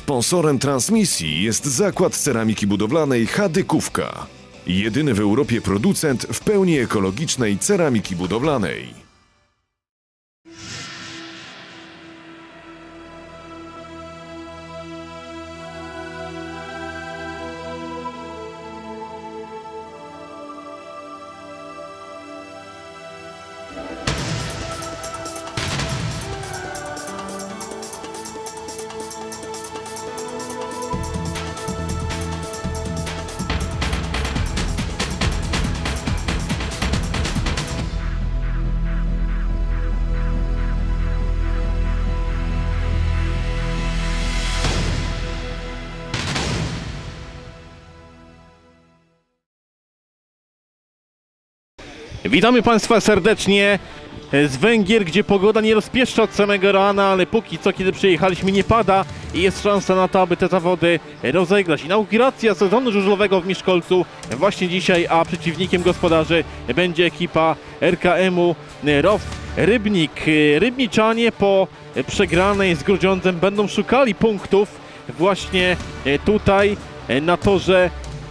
Sponsorem transmisji jest zakład ceramiki budowlanej Hadykówka. Jedyny w Europie producent w pełni ekologicznej ceramiki budowlanej. Witamy Państwa serdecznie z Węgier, gdzie pogoda nie rozpieszcza od samego rana, ale póki co, kiedy przyjechaliśmy, nie pada i jest szansa na to, aby te zawody rozegrać. Inauguracja sezonu żużlowego w Miszkolcu właśnie dzisiaj, a przeciwnikiem gospodarzy będzie ekipa RKM-u ROW Rybnik. Rybniczanie po przegranej z Grudziądzem będą szukali punktów właśnie tutaj na torze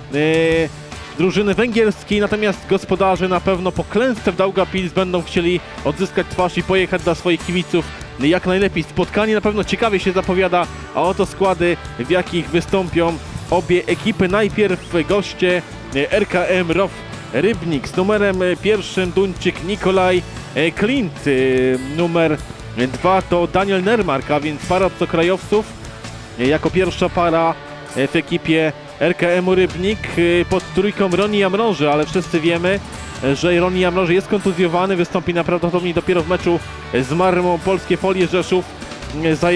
drużyny węgierskiej, natomiast gospodarze na pewno po klęsce w Daugavpils będą chcieli odzyskać twarz i pojechać dla swoich kibiców jak najlepiej. Spotkanie na pewno ciekawie się zapowiada, a oto składy, w jakich wystąpią obie ekipy. Najpierw goście RKM ROW Rybnik z numerem 1 Duńczyk Nikolaj Klint, numer 2 to Daniel Nermark, a więc para obcokrajowców jako pierwsza para w ekipie RKM-u Rybnik, pod trójką Roni Jamroży, ale wszyscy wiemy, że Roni Jamroży jest kontuzjowany, wystąpi najprawdopodobniej dopiero w meczu z Marmą Polskie Folie Rzeszów. Za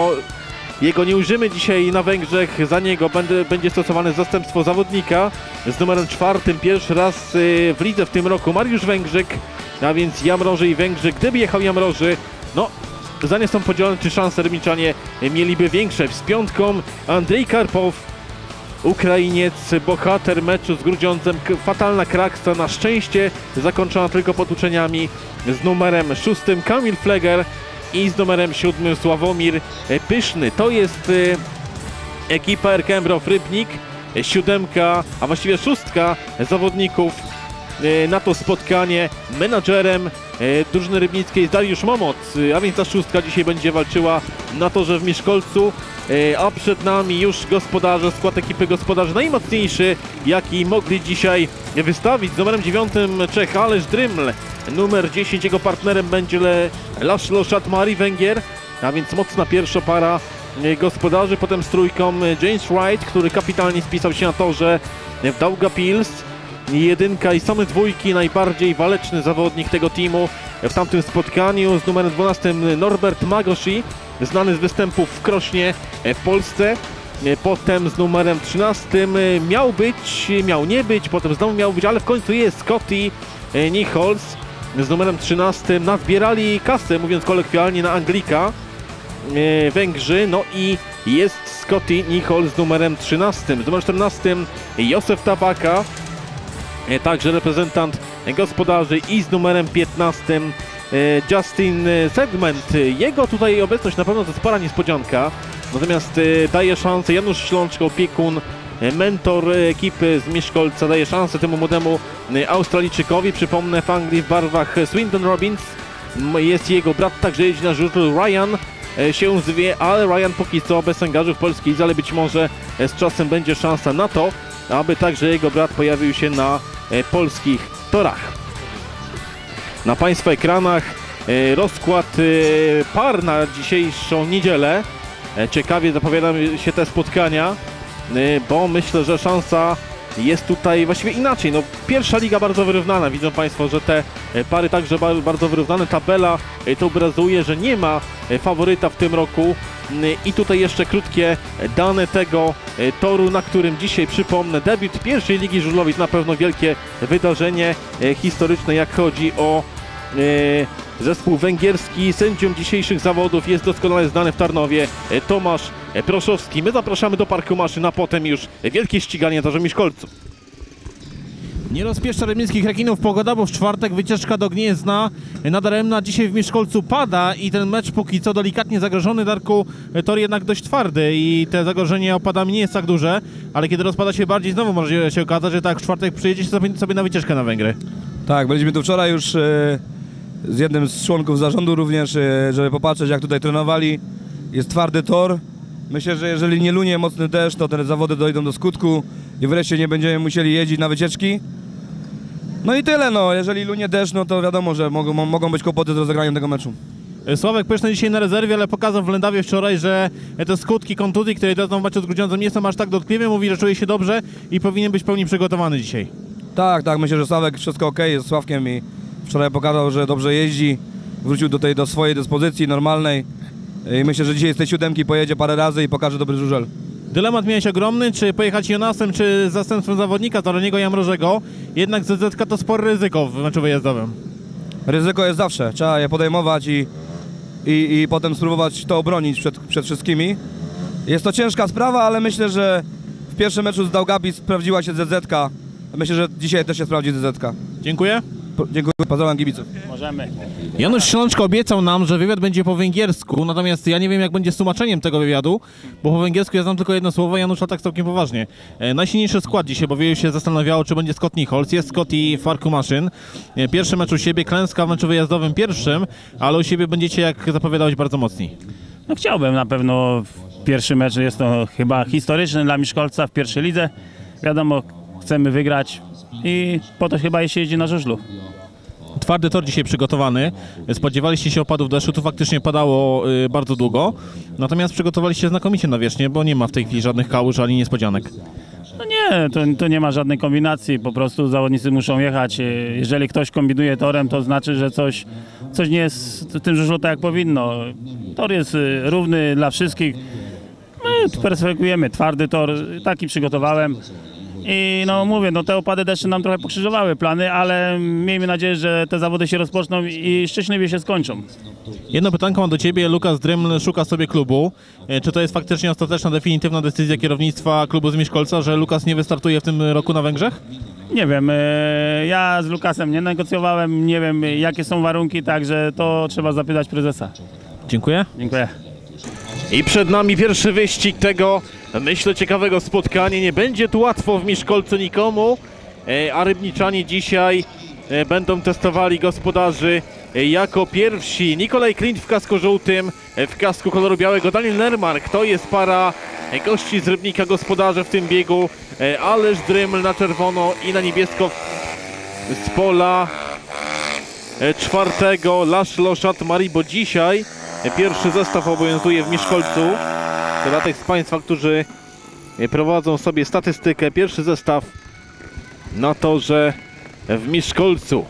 jego nie ujrzymy dzisiaj na Węgrzech, za niego będzie stosowane zastępstwo zawodnika z numerem 4, pierwszy raz w lidze w tym roku Mariusz Węgrzyk, a więc Jamroży i Węgrzyk. Gdyby jechał Jamroży, no zdania są podzielone, czy szanse Rybniczanie mieliby większe. Z piątką Andrzej Karpow, Ukrainiec, bohater meczu z Grudziądzem, fatalna kraksa, na szczęście zakończona tylko potłuczeniami, z numerem 6 Kamil Fleger i z numerem 7 Sławomir Pyszny. To jest ekipa RKM ROW Rybnik, 7, a właściwie 6 zawodników na to spotkanie. Menadżerem drużyny rybnickiej jest Dariusz Momot, a więc ta 6 dzisiaj będzie walczyła na torze w Miszkolcu. A przed nami już gospodarze, skład ekipy gospodarzy najmocniejszy, jaki mogli dzisiaj wystawić. Z numerem 9 Czech Aleš Dryml, numer 10 jego partnerem będzie Laszlo Szatmari Węgier, a więc mocna pierwsza para gospodarzy. Potem z trójką James Wright, który kapitalnie spisał się na torze w Daugavpils. Jedynka i same dwójki, najbardziej waleczny zawodnik tego teamu w tamtym spotkaniu, z numerem 12 Norbert Magosi, znany z występów w Krośnie w Polsce. Potem z numerem 13 miał być, miał nie być, potem znowu miał być, ale w końcu jest Scotty Nichols z numerem 13. Nazbierali kasę, mówiąc kolokwialnie, na Anglika Węgrzy, no i jest Scotty Nichols z numerem 13. Z numerem 14 Józef Tabaka, także reprezentant gospodarzy, i z numerem 15 Justin Segment. Jego tutaj obecność na pewno to spora niespodzianka, natomiast daje szansę Janusz Ślączko, opiekun, mentor ekipy z Miszkolca, daje szansę temu młodemu Australijczykowi. Przypomnę, w Anglii w barwach Swindon Robins jest jego brat, także jeździ na żużlu. Ryan się zwie, ale Ryan póki co bez angażu w polskiej lidze, ale być może z czasem będzie szansa na to, aby także jego brat pojawił się na polskich torach. Na Państwa ekranach rozkład par na dzisiejszą niedzielę. Ciekawie zapowiadają się te spotkania, bo myślę, że szansa jest tutaj właściwie inaczej. No, pierwsza liga bardzo wyrównana. Widzą Państwo, że te pary także bardzo wyrównane. Tabela to obrazuje, że nie ma faworyta w tym roku. I tutaj jeszcze krótkie dane tego toru, na którym dzisiaj, przypomnę, debiut pierwszej ligi żużlowej. To na pewno wielkie wydarzenie historyczne, jak chodzi o zespół węgierski. Sędzią dzisiejszych zawodów jest doskonale znany w Tarnowie Tomasz Proszowski. My zapraszamy do parku maszyn, a potem już wielkie ściganie na torze Miszkolcu. Nie rozpieszcza rybnickich rekinów pogoda, bo w czwartek wycieczka do Gniezna. Nadaremna dzisiaj w Mieszkolcu pada i ten mecz póki co delikatnie zagrożony, Darku, tor jednak dość twardy i te zagrożenie opadami nie jest tak duże, ale kiedy rozpada się bardziej, znowu może się okazać, że tak w czwartek przyjedziecie sobie na wycieczkę na Węgry. Tak, byliśmy tu wczoraj już z jednym z członków zarządu również, żeby popatrzeć, jak tutaj trenowali. Jest twardy tor. Myślę, że jeżeli nie lunie mocny deszcz, to te zawody dojdą do skutku i wreszcie nie będziemy musieli jeździć na wycieczki. No i tyle, no. Jeżeli lunie deszcz, no to wiadomo, że mogą być kłopoty z rozegraniem tego meczu. Sławek Pyszny dzisiaj na rezerwie, ale pokazał w Lędawie wczoraj, że te skutki kontuzji, które doznał w meczu z Grudziądzem, nie są aż tak dotkliwe. Mówi, że czuje się dobrze i powinien być w pełni przygotowany dzisiaj. Tak, myślę, że Sławek wszystko ok, jest z Sławkiem i wczoraj pokazał, że dobrze jeździ. Wrócił do swojej dyspozycji normalnej i myślę, że dzisiaj z tej siódemki pojedzie parę razy i pokaże dobry żużel. Dylemat miałeś ogromny, czy pojechać Jonasem, czy zastępstwem zawodnika Zaroniego Jamrożego. Jednak ZZK to spore ryzyko w meczu wyjazdowym. Ryzyko jest zawsze, trzeba je podejmować i potem spróbować to obronić przed wszystkimi. Jest to ciężka sprawa, ale myślę, że w pierwszym meczu z Daugavpils sprawdziła się ZZK. Myślę, że dzisiaj też się sprawdzi ZZK. Dziękuję. Dziękuję, pozdrawiam kibiców. Możemy. Janusz Ślączko obiecał nam, że wywiad będzie po węgiersku, natomiast ja nie wiem, jak będzie z tłumaczeniem tego wywiadu, bo po węgiersku ja znam tylko jedno słowo, Janusza tak całkiem poważnie. Najsilniejszy skład dzisiaj, bo wielu się zastanawiało, czy będzie Scott Nichols. Jest Scott i Farku Maszyn. Pierwszy mecz u siebie, klęska w meczu wyjazdowym pierwszym, ale u siebie będziecie, jak zapowiadałeś, bardzo mocni. No chciałbym na pewno. Pierwszy mecz jest to chyba historyczny dla Mieszkolca w pierwszej lidze. Wiadomo, chcemy wygrać i po to chyba się jeździ na żużlu. Twardy tor dzisiaj przygotowany. Spodziewaliście się opadów deszczu, tu faktycznie padało bardzo długo. Natomiast przygotowaliście znakomicie na wierzchnię, bo nie ma w tej chwili żadnych kałuż ani niespodzianek. No nie, to nie ma żadnej kombinacji, po prostu zawodnicy muszą jechać. Jeżeli ktoś kombinuje torem, to znaczy, że coś nie jest w tym żużlu tak jak powinno. Tor jest równy dla wszystkich. My perswekujemy twardy tor, taki przygotowałem. I no mówię, no te opady deszczu nam trochę pokrzyżowały plany, ale miejmy nadzieję, że te zawody się rozpoczną i szczęśliwie się skończą. Jedno pytanko mam do Ciebie. Lukas Dryml szuka sobie klubu. Czy to jest faktycznie ostateczna, definitywna decyzja kierownictwa klubu z Mieszkolca, że Lukas nie wystartuje w tym roku na Węgrzech? Nie wiem, ja z Lukasem nie negocjowałem, nie wiem jakie są warunki, także to trzeba zapytać prezesa. Dziękuję. Dziękuję. I przed nami pierwszy wyścig tego, myślę, ciekawego spotkania. Nie będzie tu łatwo w Mieszkolcu nikomu, a rybniczanie dzisiaj będą testowali gospodarzy jako pierwsi. Nikolaj Klint w kasku żółtym, w kasku koloru białego Daniel Nermark. To jest para gości z Rybnika, gospodarze w tym biegu. Aleš Dryml na czerwono i na niebiesko z pola czwartego Laszlo Szatmari, bo dzisiaj pierwszy zestaw obowiązuje w Mieszkolcu. Dla tych z Państwa, którzy prowadzą sobie statystykę, pierwszy zestaw na torze w Mieszkolcu.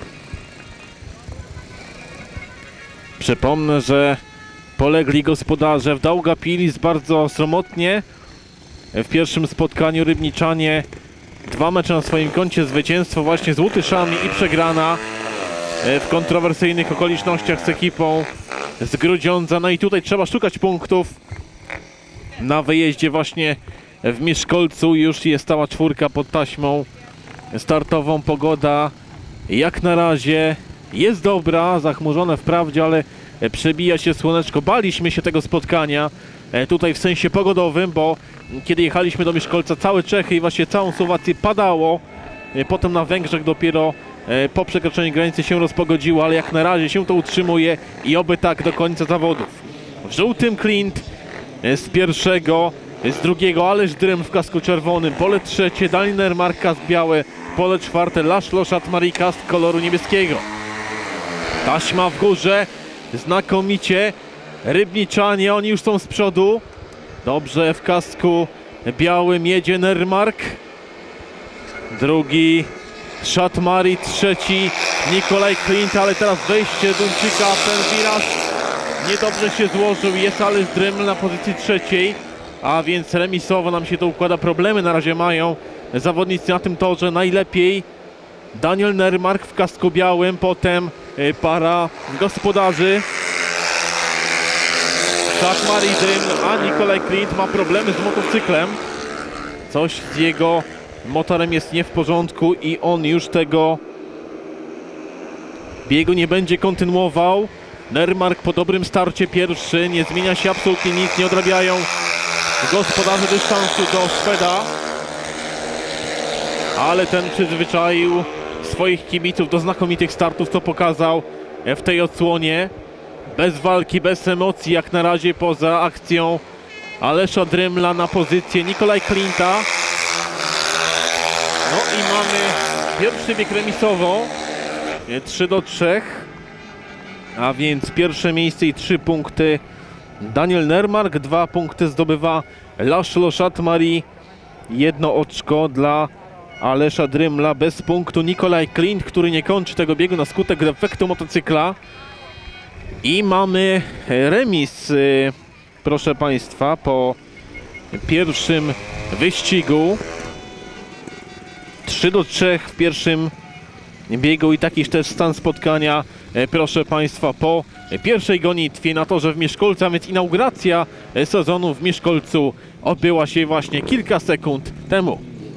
Przypomnę, że polegli gospodarze w Daugavpils bardzo sromotnie. W pierwszym spotkaniu rybniczanie 2 mecze na swoim koncie, zwycięstwo właśnie z Łutyszami i przegrana w kontrowersyjnych okolicznościach z ekipą z Grudziądza. No i tutaj trzeba szukać punktów na wyjeździe właśnie w Mieszkolcu. Już jest stała czwórka pod taśmą startową. Pogoda jak na razie jest dobra, zachmurzone wprawdzie, ale przebija się słoneczko. Baliśmy się tego spotkania tutaj w sensie pogodowym, bo kiedy jechaliśmy do Mieszkolca, całe Czechy i właśnie całą Słowację padało. Potem na Węgrzech dopiero po przekroczeniu granicy się rozpogodziło, ale jak na razie się to utrzymuje i oby tak do końca zawodów. W żółtym Klint z pierwszego, z drugiego Aleš Dryml w kasku czerwonym, pole trzecie Daniel Nermark, kask biały, pole czwarte Laszlo Szatmari, kask koloru niebieskiego. Taśma w górze, znakomicie. Rybniczanie, oni już są z przodu. Dobrze, w kasku białym jedzie Nermark. Drugi Szatmari, trzeci Nikolaj Klint, ale teraz wejście Duńczyka w ten wiraż niedobrze się złożył. Jest Aleš Dryml na pozycji trzeciej, a więc remisowo nam się to układa. Problemy na razie mają zawodnicy na tym torze. Najlepiej Daniel Nermark w kasku białym, potem para gospodarzy Szatmari, Dryml, a Nikolaj Klint ma problemy z motocyklem. Coś z jego motorem jest nie w porządku i on już tego biegu nie będzie kontynuował. Nermark po dobrym starcie pierwszy, nie zmienia się absolutnie nic, nie odrabiają gospodarze dystansu do Szweda. Ale ten przyzwyczaił swoich kibiców do znakomitych startów, co pokazał w tej odsłonie. Bez walki, bez emocji, jak na razie poza akcją Alesza Drymla na pozycję Nikolaj Klinta. No i mamy pierwszy bieg remisowo, 3-3, a więc pierwsze miejsce i 3 punkty Daniel Nermark, 2 punkty zdobywa Laszlo Szatmari, 1 oczko dla Alesza Drymla, bez punktu Nikolaj Klint, który nie kończy tego biegu na skutek defektu motocykla. I mamy remis, proszę Państwa, po pierwszym wyścigu. 3-3 w pierwszym biegu i taki też stan spotkania, proszę Państwa, po pierwszej gonitwie na torze w Mieszkolcu, a więc inauguracja sezonu w Mieszkolcu odbyła się właśnie kilka sekund temu.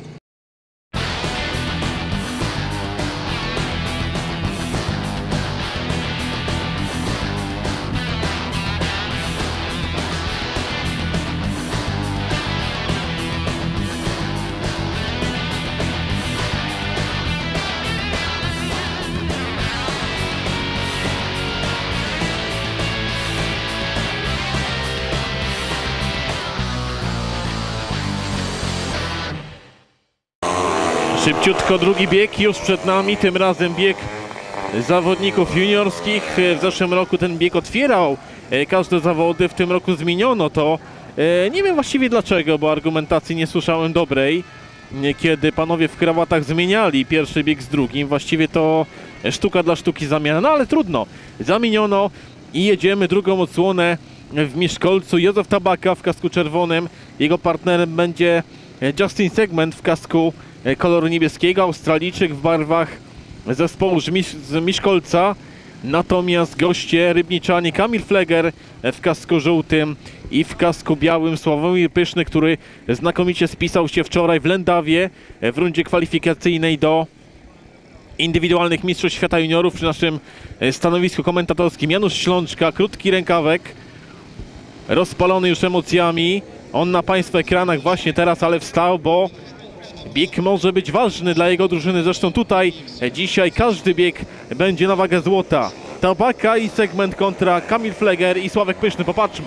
Szybciutko drugi bieg już przed nami, tym razem bieg zawodników juniorskich. W zeszłym roku ten bieg otwierał każde zawody, w tym roku zmieniono to. Nie wiem właściwie dlaczego, bo argumentacji nie słyszałem dobrej, kiedy panowie w krawatach zmieniali pierwszy bieg z drugim. Właściwie to sztuka dla sztuki zamiana, no ale trudno. Zamieniono i jedziemy drugą odsłonę w Mieszkolcu. Józef Tabaka w kasku czerwonym, jego partnerem będzie Justin Segment w kasku koloru niebieskiego, Australijczyk w barwach zespołu z Mieszkolca. Natomiast goście rybniczanie Kamil Fleger w kasku żółtym i w kasku białym Sławomir Pyszny, który znakomicie spisał się wczoraj w Lendawie w rundzie kwalifikacyjnej do indywidualnych mistrzostw świata juniorów. Przy naszym stanowisku komentatorskim Janusz Ślączka, krótki rękawek, rozpalony już emocjami. On na Państwa ekranach właśnie teraz, ale wstał, bo bieg może być ważny dla jego drużyny. Zresztą tutaj dzisiaj każdy bieg będzie na wagę złota. Tabaka i Segment kontra Kamil Fleger i Sławek Pyszny. Popatrzmy.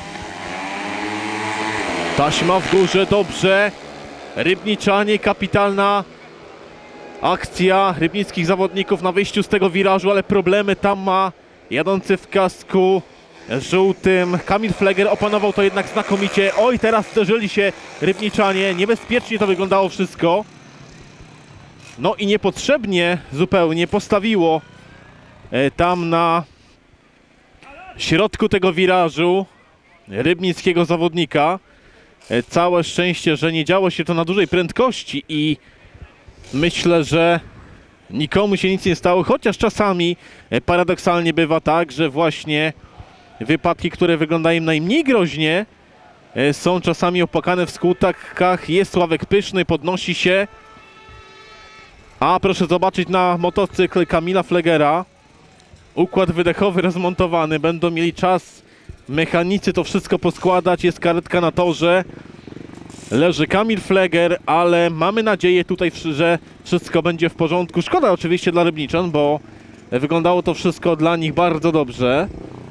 Taśma w górze, dobrze. Rybniczanie, kapitalna akcja rybnickich zawodników na wyjściu z tego wirażu, ale problemy tam ma jadący w kasku żółtym Kamil Fleger. Opanował to jednak znakomicie. Oj, teraz zderzyli się rybniczanie. Niebezpiecznie to wyglądało wszystko. No i niepotrzebnie zupełnie postawiło tam na środku tego wirażu rybnickiego zawodnika. Całe szczęście, że nie działo się to na dużej prędkości i myślę, że nikomu się nic nie stało, chociaż czasami paradoksalnie bywa tak, że właśnie wypadki, które wyglądają najmniej groźnie, są czasami opłakane w skutkach. Jest Sławek Pyszny, podnosi się. A proszę zobaczyć na motocykl Kamila Flegera. Układ wydechowy rozmontowany. Będą mieli czas mechanicy to wszystko poskładać. Jest karetka na torze. Leży Kamil Fleger, ale mamy nadzieję tutaj, że wszystko będzie w porządku. Szkoda oczywiście dla rybniczan, bo wyglądało to wszystko dla nich bardzo dobrze.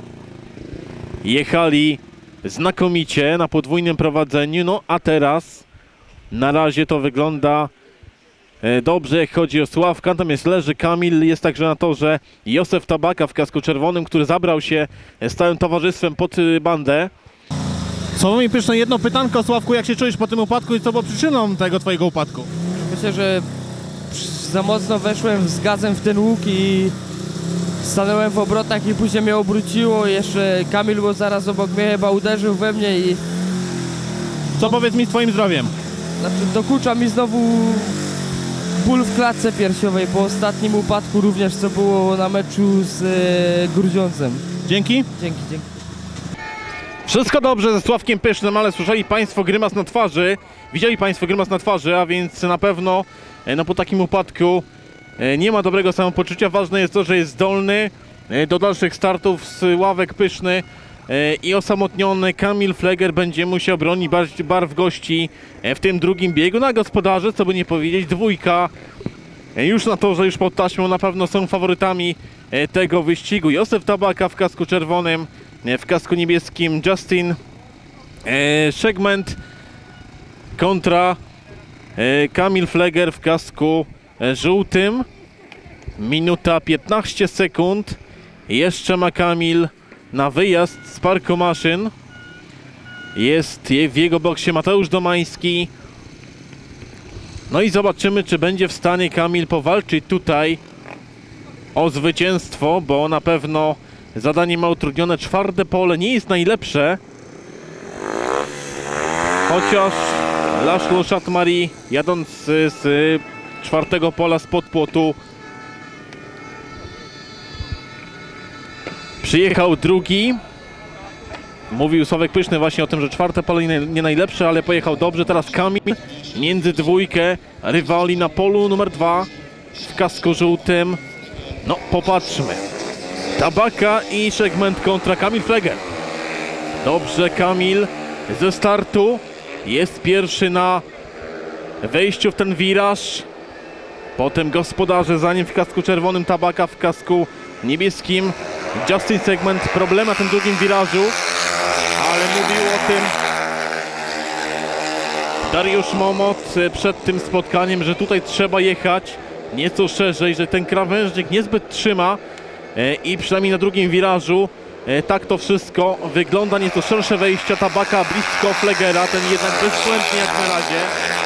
Jechali znakomicie na podwójnym prowadzeniu, no a teraz na razie to wygląda dobrze, jak chodzi o Sławka. Natomiast leży Kamil, jest także na torze Józef Tabaka w kasku czerwonym, który zabrał się z całym towarzystwem pod bandę. Sławomir Pyszny, jedno pytanko, Sławku, jak się czujesz po tym upadku i co było przyczyną tego twojego upadku? Myślę, że za mocno weszłem z gazem w ten łuk i stanąłem w obrotach i później mnie obróciło. Jeszcze Kamil był zaraz obok mnie, chyba uderzył we mnie i... Co powiedz mi z twoim zdrowiem? Znaczy dokucza mi znowu ból w klatce piersiowej po ostatnim upadku również, co było na meczu z Grudziądzem. Dzięki. Dzięki. Wszystko dobrze ze Sławkiem Pysznym, ale słyszeli Państwo grymas na twarzy, widzieli Państwo grymas na twarzy, a więc na pewno no, po takim upadku nie ma dobrego samopoczucia. Ważne jest to, że jest zdolny do dalszych startów z ławek Pyszny i osamotniony Kamil Fleger będzie musiał bronić barw gości w tym drugim biegu. Na gospodarze, co by nie powiedzieć, dwójka już na torze, już pod taśmą na pewno są faworytami tego wyścigu. Józef Tabaka w kasku czerwonym, w kasku niebieskim Justin Segment kontra Kamil Fleger w kasku żółtym. Minuta 15 sekund. Jeszcze ma Kamil na wyjazd z parku maszyn. Jest w jego boksie Mateusz Domański. No i zobaczymy, czy będzie w stanie Kamil powalczyć tutaj o zwycięstwo, bo na pewno zadanie ma utrudnione. Czwarte pole nie jest najlepsze. Chociaż Laszlo Szatmari, jadąc z czwartego pola spod płotu, przyjechał drugi. Mówił Sławek Pyszny właśnie o tym, że czwarte pole nie najlepsze, ale pojechał dobrze. Teraz Kamil między dwójkę rywali na polu numer 2 w kasku żółtym. No popatrzmy. Tabaka i Segment kontra Kamil Fleger. Dobrze, Kamil ze startu jest pierwszy na wejściu w ten wiraż. Potem gospodarze, za nim w kasku czerwonym Tabaka, w kasku niebieskim Justin Segment. Problem na tym drugim wirażu, ale mówił o tym Dariusz Momot przed tym spotkaniem, że tutaj trzeba jechać nieco szerzej, że ten krawężnik niezbyt trzyma i przynajmniej na drugim wirażu tak to wszystko wygląda. Nieco szersze wejścia Tabaka blisko Flegera, ten jednak bezbłędnie jak na razie.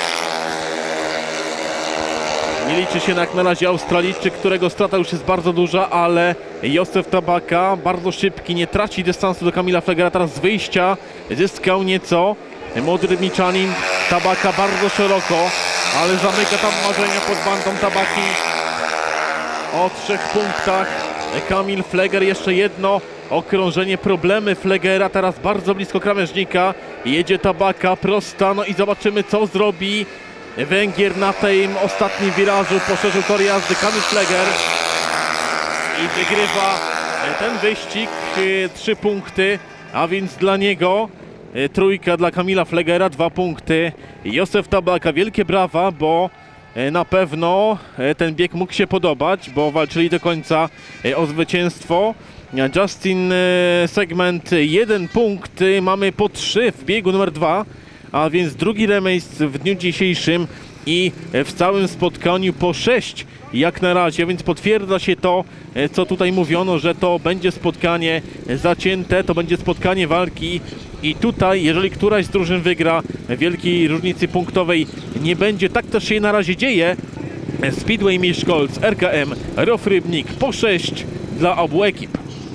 Nie liczy się jak na razie Australijczyk, którego strata już jest bardzo duża, ale Józef Tabaka bardzo szybki, nie traci dystansu do Kamila Flegera. Teraz z wyjścia zyskał nieco młody Rybniczanin. Tabaka bardzo szeroko, ale zamyka tam marzenia pod bandą Tabaki. O 3 punktach Kamil Fleger, jeszcze jedno okrążenie, problemy Flegera, teraz bardzo blisko krawężnika, jedzie Tabaka, prosta, no i zobaczymy co zrobi Węgier na tym ostatnim wirażu. Poszerzył tor jazdy Kamil Fleger i wygrywa ten wyścig. 3 punkty, a więc dla niego trójka, dla Kamila Flegera 2 punkty. Józef Tabaka, wielkie brawa, bo na pewno ten bieg mógł się podobać, bo walczyli do końca o zwycięstwo. Justin Segment 1 punkt, mamy po 3 w biegu numer 2, a więc drugi remis w dniu dzisiejszym i w całym spotkaniu po 6 jak na razie, więc potwierdza się to, co tutaj mówiono, że to będzie spotkanie zacięte, to będzie spotkanie walki i tutaj, jeżeli któraś z drużyn wygra, wielkiej różnicy punktowej nie będzie. Tak też się na razie dzieje. Speedway Miskolc, RKM Rof Rybnik po 6 dla obu ekip.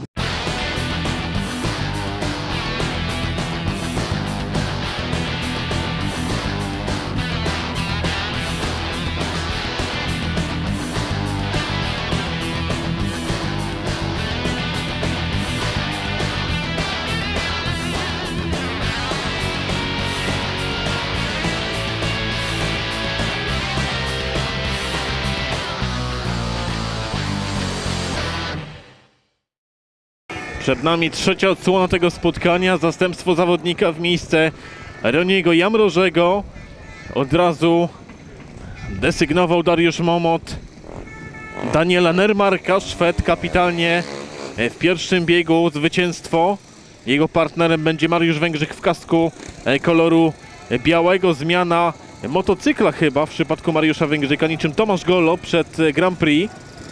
Przed nami trzecia odsłona tego spotkania, zastępstwo zawodnika w miejsce Roniego Jamrożego. Od razu desygnował Dariusz Momot Daniela Nermarka, Szwed kapitalnie w pierwszym biegu zwycięstwo. Jego partnerem będzie Mariusz Węgrzyk w kasku koloru białego. Zmiana motocykla chyba w przypadku Mariusza Węgrzyka, niczym Tomasz Golo przed Grand Prix.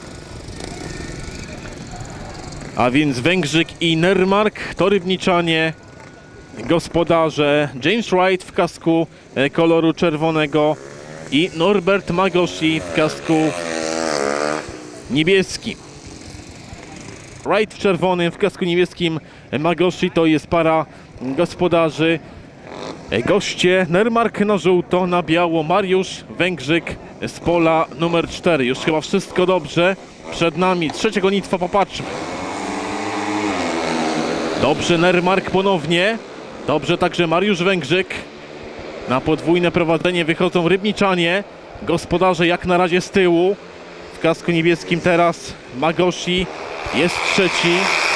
A więc Węgrzyk i Nermark to Rybniczanie, gospodarze. James Wright w kasku koloru czerwonego i Norbert Magoshi w kasku niebieskim. Wright w czerwonym, w kasku niebieskim Magoshi, to jest para gospodarzy. Goście Nermark na żółto, na biało Mariusz Węgrzyk z pola numer 4. Już chyba wszystko dobrze. Przed nami trzecia gonitwa, popatrzmy. Dobrze Nermark ponownie. Dobrze także Mariusz Węgrzyk. Na podwójne prowadzenie wychodzą Rybniczanie. Gospodarze jak na razie z tyłu. W kasku niebieskim teraz Magoshi jest trzeci.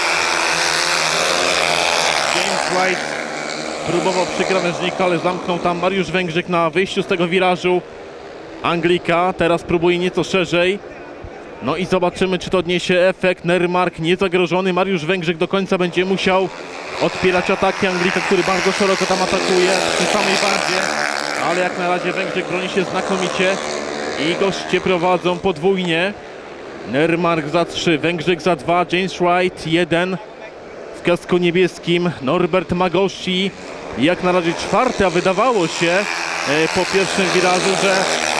James Wright próbował przy krawężniku, ale zamknął tam Mariusz Węgrzyk na wyjściu z tego wirażu. Anglika teraz próbuje nieco szerzej. No i zobaczymy, czy to odniesie efekt. Nermark niezagrożony. Mariusz Węgrzyk do końca będzie musiał odpierać ataki Anglika, który bardzo szeroko tam atakuje przy samej bandzie. Ale jak na razie Węgrzyk broni się znakomicie i goście prowadzą podwójnie. Nermark za 3, Węgrzyk za 2, James Wright 1. W kasku niebieskim Norbert Magoshi jak na razie czwarty, a wydawało się po pierwszym wirażu, że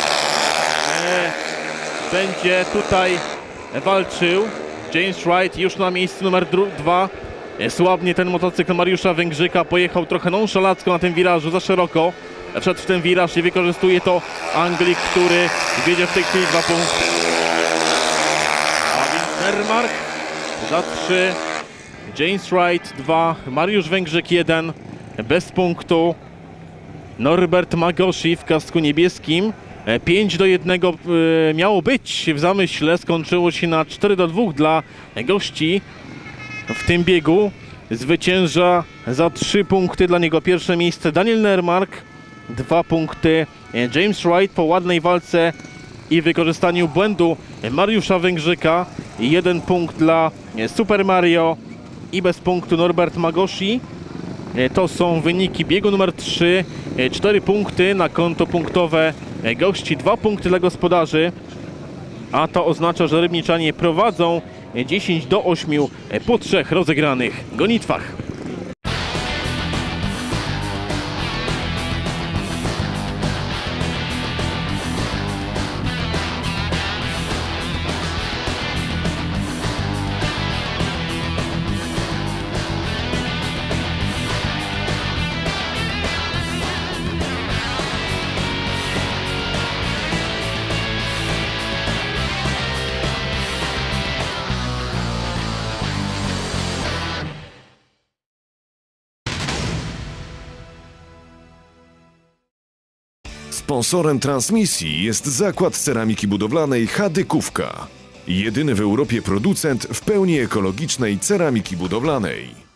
będzie tutaj walczył. James Wright już na miejscu numer 2. Słabnie ten motocykl Mariusza Węgrzyka, pojechał trochę nonszalacko na tym wirażu, za szeroko. Wszedł w ten wiraż i wykorzystuje to Anglik, który wiedzie w tej chwili 2 punkty. A więc Nermark za 3, James Wright 2, Mariusz Węgrzyk 1, bez punktu. Norbert Magoshi w kasku niebieskim. 5-1 miało być w zamyśle, skończyło się na 4-2 dla gości w tym biegu. Zwycięża za 3 punkty, dla niego pierwsze miejsce Daniel Nermark, 2 punkty James Wright po ładnej walce i wykorzystaniu błędu Mariusza Węgrzyka, 1 punkt dla Super Mario i bez punktu Norbert Magoshi. To są wyniki biegu numer 3, 4 punkty na konto punktowe gości, 2 punkty dla gospodarzy, a to oznacza, że Rybniczanie prowadzą 10-8 po 3 rozegranych gonitwach. Sponsorem transmisji jest zakład ceramiki budowlanej Hadykówka. Jedyny w Europie producent w pełni ekologicznej ceramiki budowlanej.